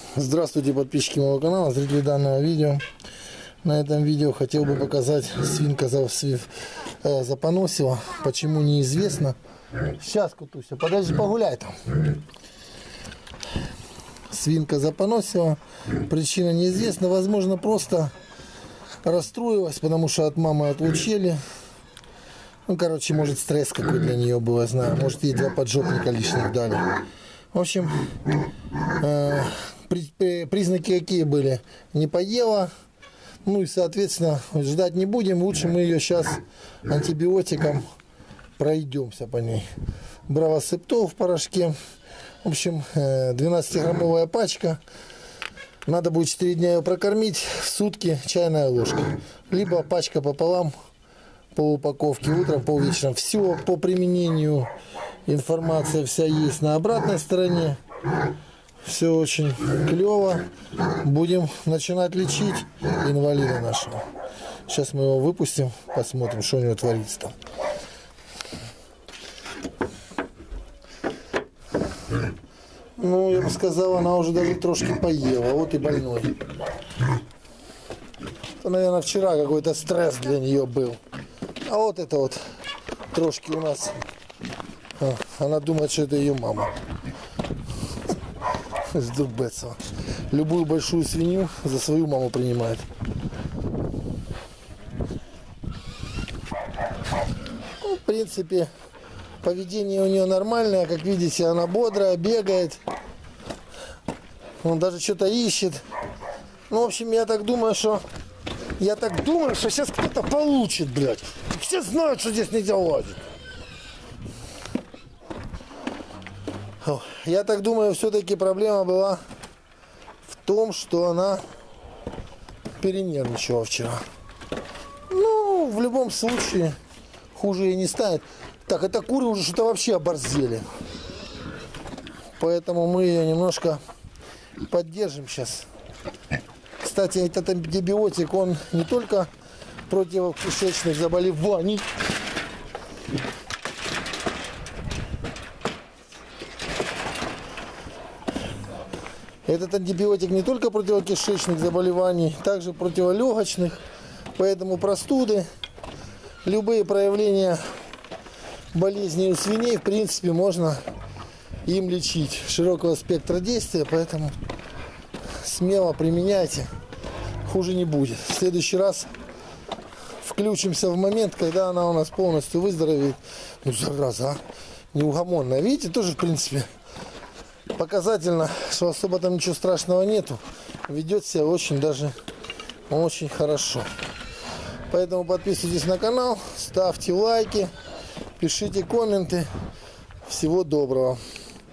Здравствуйте, подписчики моего канала, зрители данного видео. На этом видео хотел бы показать, свинка запоносила. Почему, неизвестно. Сейчас, Кутуся, подожди, погуляй там. Свинка запоносила. Причина неизвестна. Возможно, просто расстроилась, потому что от мамы отлучили. Ну, короче, может, стресс какой для нее был, я знаю. Может, ей 2 поджопника лишних дали. В общем, признаки какие были? Не поела. Ну и, соответственно, ждать не будем. Лучше мы ее сейчас антибиотиком пройдемся по ней. Бравосептол в порошке. В общем, 12-граммовая пачка. Надо будет 4 дня ее прокормить. В сутки чайная ложка. Либо пачка пополам по упаковке. Утром, по вечером. Все по применению. Информация вся есть на обратной стороне. Все очень клево. Будем начинать лечить инвалида нашего. Сейчас мы его выпустим. Посмотрим, что у него творится там. Ну, я бы сказал, она уже даже трошки поела. Вот и больной. Это, наверное, вчера какой-то стресс для нее был. А вот это вот трошки у нас. Она думает, что это ее мама. Сдурбецова. Любую большую свинью за свою маму принимает. Ну, в принципе, поведение у нее нормальное. Как видите, она бодрая, бегает. Он даже что-то ищет. Ну, в общем, я так думаю, что сейчас кто-то получит, блядь. Все знают, что здесь нельзя лазить. Я так думаю, все-таки проблема была в том, что она перенервничала вчера. Ну, в любом случае, хуже ей не станет. Так, это куры уже что-то вообще оборзели. Поэтому мы ее немножко поддержим сейчас. Кстати, этот антибиотик, он не только против кишечных заболеваний. Этот антибиотик не только против кишечных заболеваний, также противолегочных. Поэтому простуды, любые проявления болезней у свиней, в принципе, можно им лечить. Широкого спектра действия, поэтому смело применяйте. Хуже не будет. В следующий раз включимся в момент, когда она у нас полностью выздоровеет. Ну, зараза, а? Неугомонная. Видите, тоже, в принципе, показательно, что особо там ничего страшного нету. Ведет себя очень даже очень хорошо. Поэтому подписывайтесь на канал, ставьте лайки, пишите комменты. Всего доброго.